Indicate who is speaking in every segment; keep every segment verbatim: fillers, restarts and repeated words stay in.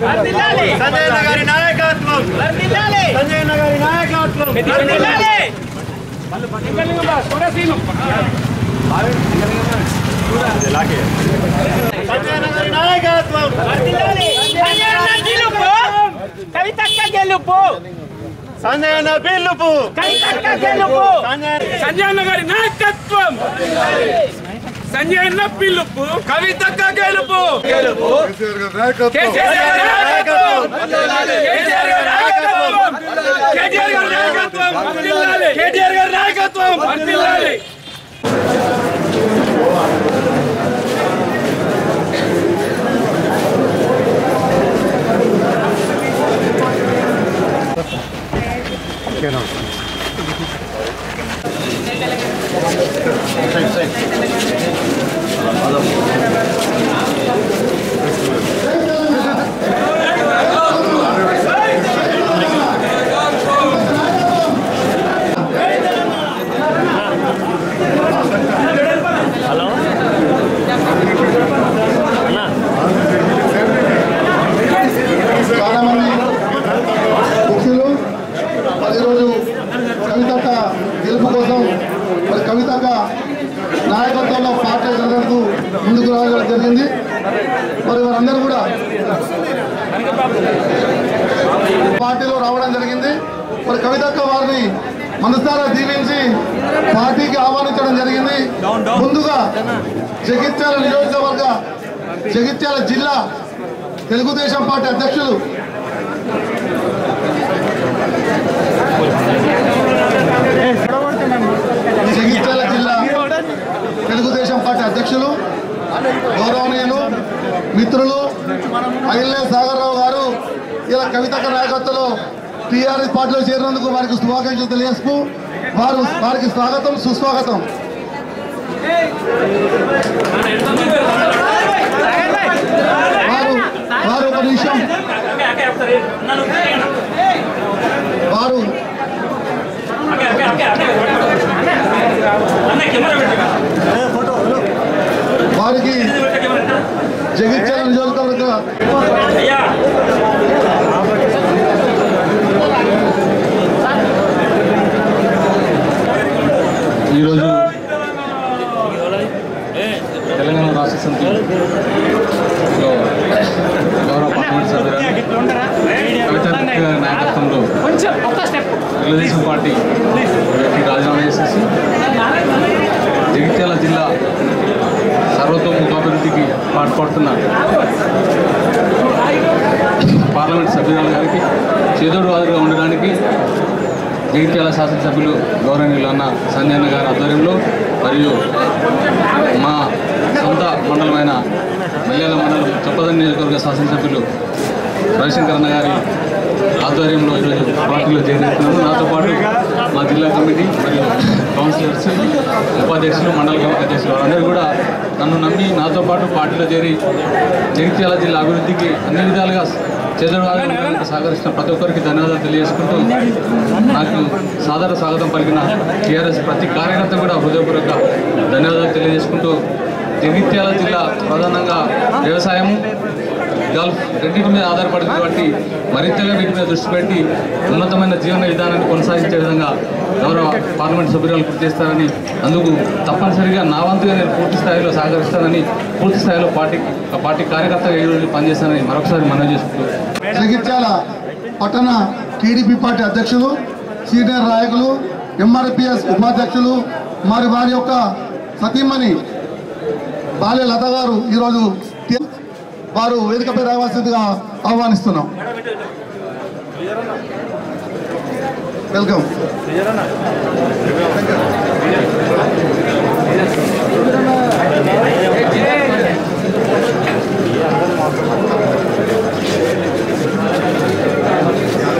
Speaker 1: సంజయ్ నగరి నాయకత్వం సంజయ్ నగరి నాయకత్వం సంజయ్ నగరి నాయకత్వం
Speaker 2: కవితక్క గెలుపు
Speaker 1: సంజయ్ అన్న పిలుపు
Speaker 2: కవితక్క గెలుపు
Speaker 3: సంజయ్ నగరి నాయకత్వం సంజయ్ అన్న పిలుపు కవితక్క గెలుపు గెలుపు కేసీఆర్ గారి నాయకత్వం కేసీఆర్ గారి నాయకత్వం కేటీఆర్ గారి నాయకత్వం వర్ధిల్లాలి కేటీఆర్ గారి నాయకత్వం వర్ధిల్లాలి
Speaker 4: గెలుపు కోసం మరి కవితక్క నాయకత్వంలో పార్టీ జరగడానికి ముందుకు రావడం జరిగింది. మరి వారందరూ కూడా పార్టీలో రావడం జరిగింది. మరి కవితక్క వారిని మనసారా దీవించి పార్టీకి ఆహ్వానించడం జరిగింది. ముందుగా జగిత్యాల నియోజకవర్గ జగిత్యాల జిల్లా తెలుగుదేశం పార్టీ అధ్యక్షులు జగిత్యాల జిల్లా తెలుగుదేశం పార్టీ అధ్యక్షులు గౌరవనీయులు మిత్రులు అయ్యల్లే సాగర్ రావు గారు ఇలా కవితక్క నాయకత్వంలో టీఆర్ఎస్ పార్టీలో చేరినందుకు వారికి శుభాకాంక్షలు తెలియజేస్తూ వారు వారికి స్వాగతం సుస్వాగతం. వారు వారు ఒక నిమిషం వారు వారికి జగిత్యాల నియోజకవర్గ
Speaker 5: ఈరోజు తెలంగాణ రాష్ట్ర సమితిలో గౌరవ పార్లమెంట్ సభ్యులు కవితక్క నాయకత్వంలో తెలుగుదేశం పార్టీ రాజీనామా చేసేసి జగిత్యాల జిల్లా సర్వతోముఖాభివృద్ధికి పాటుపడుతున్న పార్లమెంట్ సభ్యురాలు గారికి చేదోడు వాదుగా ఉండడానికి జగిత్యాల శాసనసభ్యులు గౌరవనీయులు అన్న సంజయ్ అన్న గారి ఆధ్వర్యంలో మరియు మా సొంత మండలమైన మల్యాల మండలం చొప్పదండి నియోజకవర్గ శాసనసభ్యులు రవిశంకర్ అన్న గారి ఆధ్వర్యంలో ఈరోజు పార్టీలో చేరుతున్నాము. నాతో పాటు మా జిల్లా కమిటీ మరియు కౌన్సిలర్స్ ఉపాధ్యక్షులు మండల కమిటీ అధ్యక్షులు వారందరూ కూడా నన్ను నమ్మి నాతో పాటు పార్టీలో చేరి జగిత్యాల జిల్లా అభివృద్ధికి అన్ని విధాలుగా చేదోడు సహకరిస్తున్న ప్రతి ఒక్కరికి ధన్యవాదాలు తెలియజేసుకుంటూ నాకు సాదర స్వాగతం పలికిన టీఆర్ఎస్ ప్రతి కార్యకర్త కూడా హృదయపూర్వక ధన్యవాదాలు తెలియజేసుకుంటూ జగిత్యాల జిల్లా ప్రధానంగా వ్యవసాయం గల్ఫ్ రెండింటి మీద ఆధారపడింది కాబట్టి మరింతగా వీటి మీద దృష్టి పెట్టి ఉన్నతమైన జీవన విధానాన్ని కొనసాగించే విధంగా గౌరవ పార్లమెంట్ సభ్యురాలు కృషి చేస్తారని అందుకు తప్పనిసరిగా నా వంతుగా నేను పూర్తి స్థాయిలో సహకరిస్తానని పూర్తి స్థాయిలో పార్టీ పార్టీ కార్యకర్తగా ఈ రోజు పనిచేస్తానని మరొకసారి మనవి చేసుకుంటూ
Speaker 4: జగిత్యాల పట్టణ టీడీపీ పార్టీ అధ్యక్షులు సీనియర్ నాయకులు ఎంఆర్పిఎస్ ఉపాధ్యక్షులు మరి వారి యొక్క సతీమణి బాల్య లత గారు ఈరోజు వారు వేదికపై రావాల్సిందిగా ఆహ్వానిస్తున్నాం. వెల్కమ్.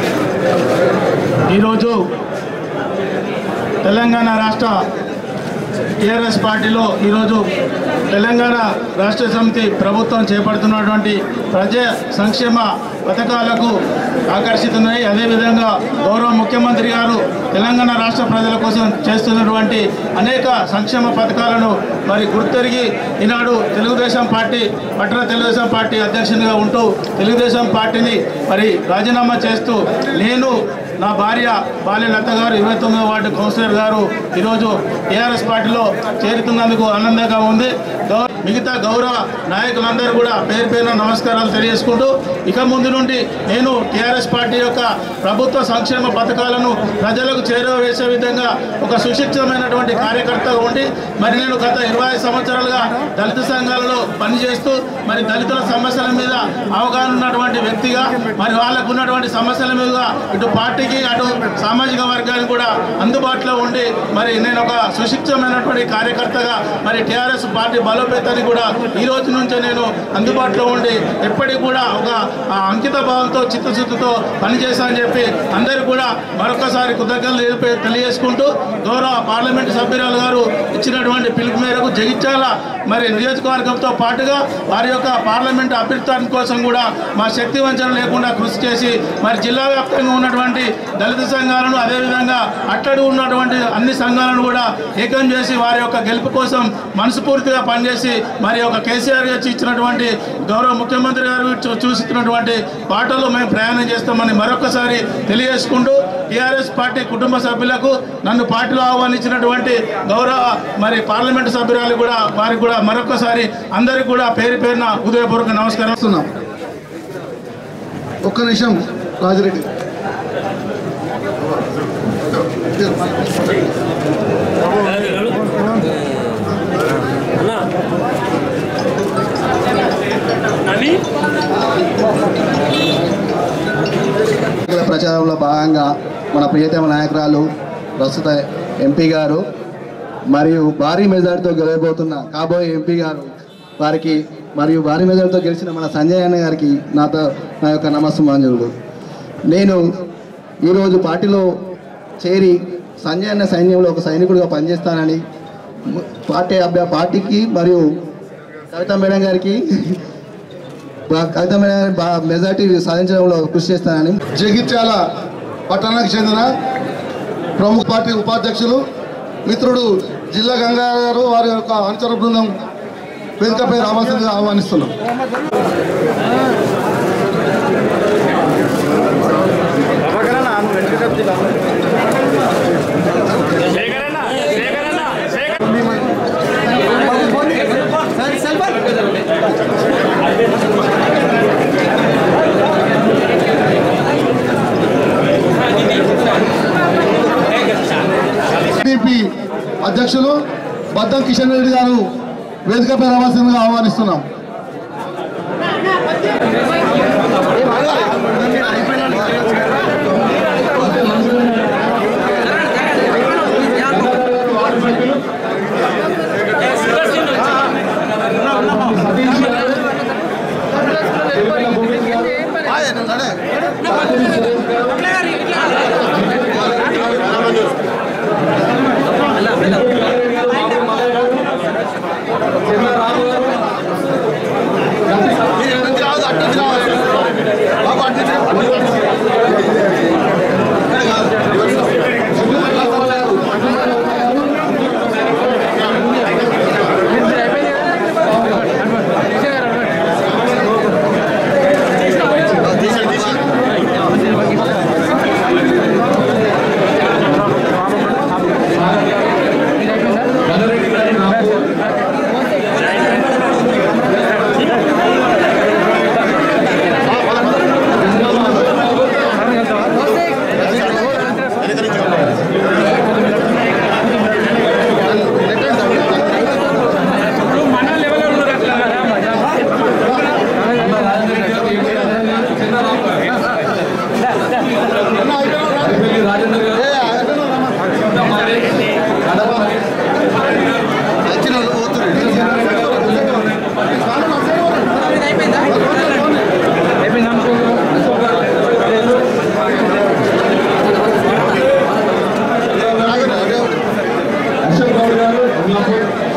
Speaker 6: ఈరోజు తెలంగాణ రాష్ట్ర టీఆర్ఎస్ పార్టీలో ఈరోజు తెలంగాణ రాష్ట్ర సమితి ప్రభుత్వం చేపడుతున్నటువంటి ప్రజా సంక్షేమ పథకాలకు ఆకర్షితున్నాయి. అదేవిధంగా గౌరవ ముఖ్యమంత్రి గారు తెలంగాణ రాష్ట్ర ప్రజల కోసం చేస్తున్నటువంటి అనేక సంక్షేమ పథకాలను మరి గుర్తెరిగి ఈనాడు తెలుగుదేశం పార్టీ పట్టణ తెలుగుదేశం పార్టీ అధ్యక్షునిగా ఉంటూ తెలుగుదేశం పార్టీని మరి రాజీనామా చేస్తూ నేను నా భార్య బాల్యలత గారు ఇరవై తొమ్మిదో వార్డు కౌన్సిలర్ గారు ఈరోజు టీఆర్ఎస్ పార్టీలో చేరుతున్నందుకు ఆనందంగా ఉంది. మిగతా గౌరవ నాయకులందరూ కూడా పేరు పేరున నమస్కారాలు తెలియజేసుకుంటూ ఇక ముందు నుండి నేను టీఆర్ఎస్ పార్టీ యొక్క ప్రభుత్వ సంక్షేమ పథకాలను ప్రజలకు చేరవేసే విధంగా ఒక సుశిక్షితమైనటువంటి కార్యకర్తగా ఉండి మరి నేను గత ఇరవై సంవత్సరాలుగా దళిత సంఘాలలో పనిచేస్తూ మరి దళితుల సమస్యల మీద అవగాహన ఉన్నటువంటి వ్యక్తిగా మరి వాళ్ళకు ఉన్నటువంటి సమస్యల మీద ఇటు పార్టీకి అటు సామాజిక వర్గానికి కూడా అందుబాటులో ఉండి మరి నేను ఒక సుశిక్షితమైనటువంటి కార్యకర్తగా మరి టీఆర్ఎస్ పార్టీ బలోపేతానికి కూడా ఈ రోజు నుంచే నేను అందుబాటులో ఉండి ఎప్పటికీ కూడా ఒక అంకిత భావంతో చిత్తశుద్ధితో పనిచేశానని చెప్పి అందరికీ కూడా మరొకసారి కృతజ్ఞతలు తెలియజేసుకుంటూ గౌరవ పార్లమెంటు సభ్యురాలు గారు ఇచ్చినటువంటి పిలుపు మేరకు జగిత్యాల మరి నియోజకవర్గంతో పాటుగా వారి యొక్క పార్లమెంటు అభ్యర్థన కోసం కూడా మా శక్తి వంచన లేకుండా కృషి చేసి మరి జిల్లా వ్యాప్తంగా ఉన్నటువంటి దళిత సంఘాలను అదేవిధంగా అట్టడు ఉన్నటువంటి అన్ని సంఘాలను కూడా ఏకం చేసి వారి యొక్క గెలుపు కోసం మనస్ఫూర్తిగా పనిచేసి మరి ఒక కేసీఆర్ గారు ఇచ్చినటువంటి గౌరవ ముఖ్యమంత్రి గారు చూసినటువంటి బాటలో మేము ప్రయాణం చేస్తామని మరొకసారి తెలియజేసుకుంటూ టీఆర్ఎస్ పార్టీ కుటుంబ సభ్యులకు నన్ను పార్టీలో ఆహ్వానించినటువంటి గౌరవ మరి పార్లమెంటు సభ్యురాలు కూడా వారికి కూడా మరొకసారి అందరికీ కూడా పేరు పేరున హృదయపూర్వక నమస్కారం
Speaker 4: ఇస్తున్నాం. ఒక్క నిమిషం రాజిరెడ్డి ప్రచారంలో భాగంగా మన ప్రియతమ నాయకురాలు ప్రస్తుత ఎంపీ గారు మరియు భారీ మెజార్టీతో గెలవబోతున్న కాబోయే ఎంపీ గారు వారికి మరియు భారీ మెజార్టీతో గెలిచిన మన సంజయ్ అన్న గారికి నాతో నా యొక్క నమస్సుమాంజలుడు. నేను ఈరోజు పార్టీలో చేరి సంజయ్ అన్న సైన్యంలో ఒక సైనికుడిగా పనిచేస్తానని పార్టీ అభ్య పార్టీకి మరియు కవిత మేడం గారికి కవిత మేడం గారి మెజార్టీ సాధించడంలో కృషి చేస్తానని జగిత్యాల పట్టణానికి చెందిన ప్రముఖ పార్టీ ఉపాధ్యక్షులు మిత్రుడు జిల్లా గంగా గారు వారి యొక్క అనుచర బృందం వేదికపై రావాల్సిందిగా ఆహ్వానిస్తున్నాం. టీడీపీ అధ్యక్షులు బద్దం కిషన్ రెడ్డి గారు వేదికపై రావాల్సిందిగా ఆహ్వానిస్తున్నాం.
Speaker 5: బాబు,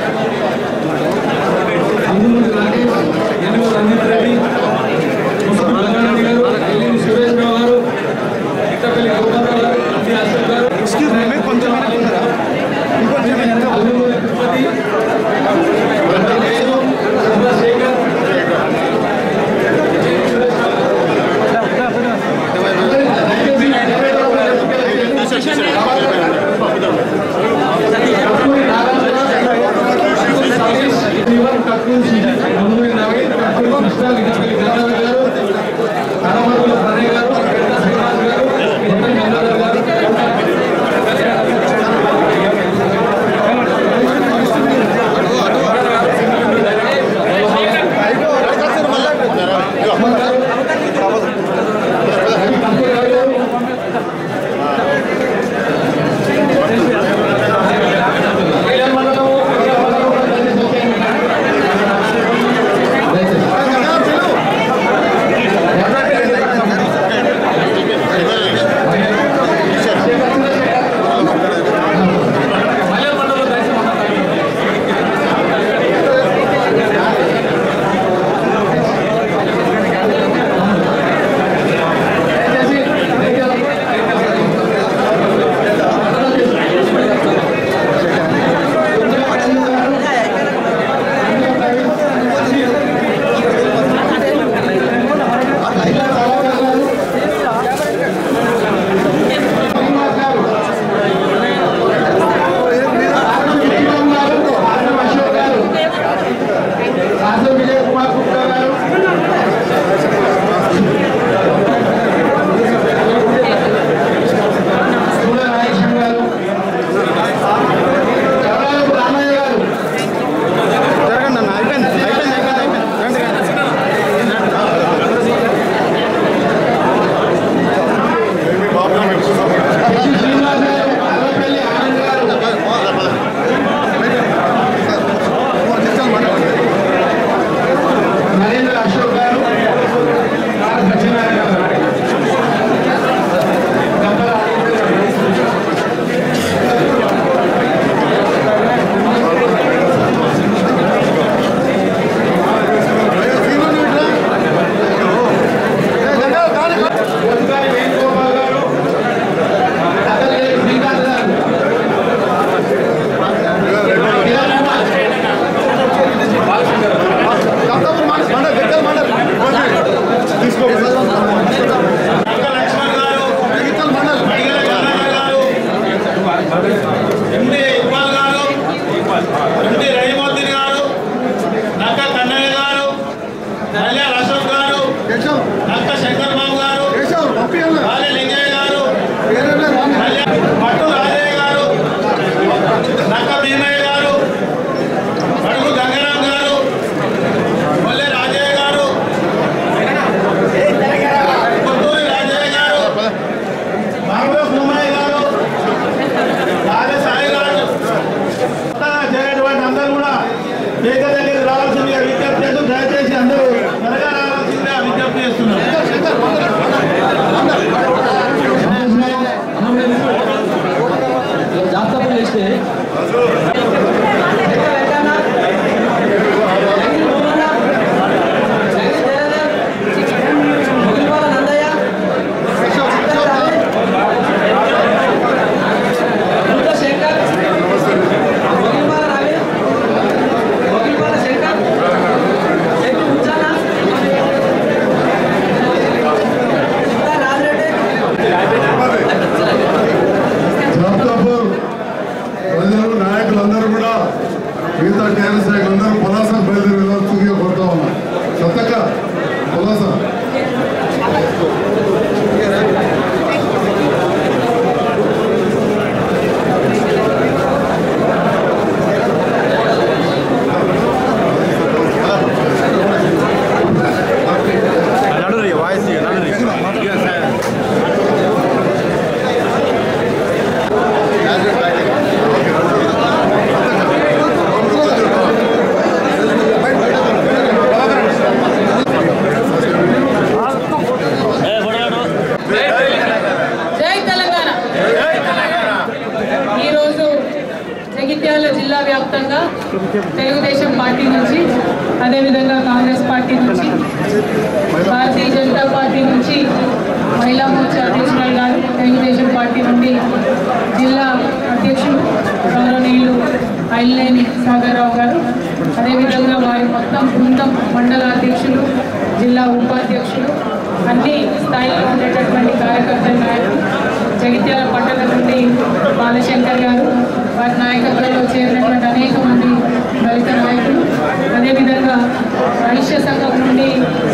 Speaker 5: అందుమూరి రాకేష్, ఎన్నో రంజిత్ రెడ్డి, రంగారెడ్డి గారు, ఎల్లిని సురేష్ రావు గారు, ఇట్టపల్లి గోపాలరావు గారు, అన్ని అశోక్ గారు, అల్లూరి తిరుపతి, చంద్రశేఖర్, నవీన్ కృష్ణ, గిట్టపల్లి గంగాధర్ గారు, కడమరుగుల ప్రణయ్ గారు, పెద్ద శ్రీనివాస్ గారు, ఎన్ఎం గంగాధర్ గారు,
Speaker 7: జగిత్యాల జిల్లా వ్యాప్తంగా తెలుగుదేశం పార్టీ నుంచి, అదేవిధంగా కాంగ్రెస్ పార్టీ నుంచి, భారతీయ జనతా పార్టీ నుంచి మహిళా మోర్చా అధ్యక్షురాలు గారు, తెలుగుదేశం పార్టీ నుండి జిల్లా అధ్యక్షులు గౌరవనీయులు ఐల్లేని సాగర్రావు గారు, అదేవిధంగా వారి మొత్తం బృందం మండల అధ్యక్షులు, జిల్లా ఉపాధ్యక్షులు, అన్ని స్థాయిలో ఉండేటటువంటి కార్యకర్తల నాయకులు, జగిత్యాల పట్టణ నుండి బాలశంకర్ గారు, వారి నాయకత్వంలో చేరినటువంటి అనేక మంది దళిత నాయకులు, అదేవిధంగా వైశ్య సంఘం నుండి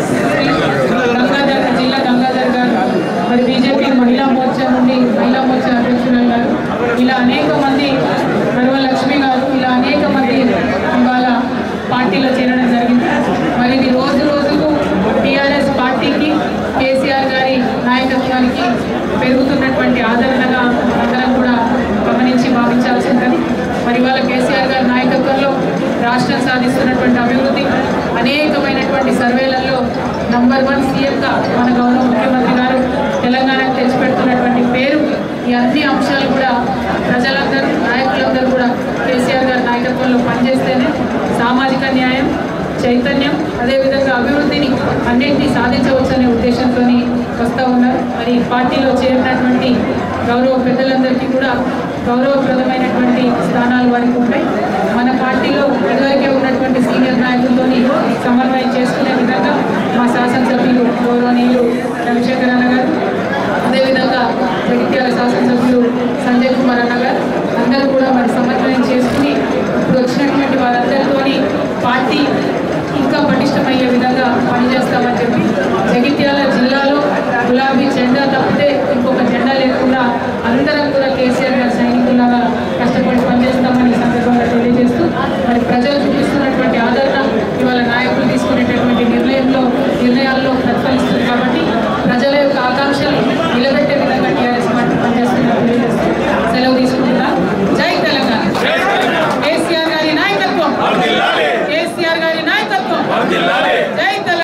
Speaker 7: గంగాధర్ జిల్లా గంగాధర్ గారు, మరి బీజేపీ మహిళా మోర్చా నుండి మహిళా మోర్చా అధ్యక్షురాలు గారు, ఇలా అనేక మంది, వరలక్ష్మి గారు, ఇలా అనేక మంది ఇవాళ పార్టీలో చేరడం జరిగింది. మరి ఇది రోజు రోజుకు టీఆర్ఎస్ పార్టీకి, కేసీఆర్ గారి నాయకత్వానికి పెరుగుతున్నటువంటి ఆదరణగా అందరం కూడా గమనించి భావించాల్సి ఉంటుంది. మరి ఇవాళ కేసీఆర్ గారి నాయకత్వంలో రాష్ట్రం సాధిస్తున్నటువంటి అభివృద్ధి, అనేకమైనటువంటి సర్వేలలో నంబర్ వన్ సీఎంగా మన గౌరవ ముఖ్యమంత్రి గారు తెలంగాణకు తెచ్చిపెడుతున్నటువంటి పేరు, ఈ అన్ని అంశాలు కూడా ప్రజలందరూ, నాయకులందరూ కూడా కేసీఆర్ గారి నాయకత్వంలో పనిచేస్తేనే సామాజిక న్యాయం, చైతన్యం, అదేవిధంగా అభివృద్ధిని అన్నింటినీ సాధించవచ్చనే ఉద్దేశంతో వస్తూ ఉన్నారు. మరి పార్టీలో చేరినటువంటి గౌరవ పెద్దలందరికీ కూడా గౌరవప్రదమైనటువంటి స్థానాలు వారికి ఉంటాయి. మన పార్టీలో ఇదివరకే ఉన్నటువంటి సీనియర్ నాయకులతో సమన్వయం చేసుకునే విధంగా మా శాసనసభ్యులు గౌరవనీయులు రవిశంకర్ అన్న గారు, అదేవిధంగా జగిత్యాల శాసనసభ్యులు సంజయ్ కుమార్ అన్న గారు అందరూ కూడా మరి సమన్వయం చేసుకుని ఇప్పుడు వచ్చినటువంటి వారందరితోని పార్టీ ఇంకా పటిష్టమయ్యే విధంగా పనిచేస్తామని చెప్పి, జగిత్యాల జిల్లాలో గులాబీ జెండా తప్పితే ఇంకొక జెండా లేకుండా అందరం కూడా కేసీఆర్ గారి సైనికులాగా కష్టపడి పనిచేస్తామని ఈ సందర్భంగా తెలియజేస్తూ, మరి ప్రజలు చూపిస్తున్నటువంటి ఆదరణ ఇవాళ నాయకులు తీసుకునేటటువంటి నిర్ణయంలో నిర్ణయాల్లో ప్రతిఫలిస్తుంది. కాబట్టి ప్రజల యొక్క ఆకాంక్షలు నిలబెట్టే విధంగా టీఆర్ఎస్ పార్టీ పనిచేస్తుందని తెలియజేస్తూ సెలవు తీసుకుంటున్నా. జై తెలంగాణ. కేసీఆర్ గారి నాయకత్వం, కేసీఆర్ గారి నాయకత్వం, జై తెలంగాణ.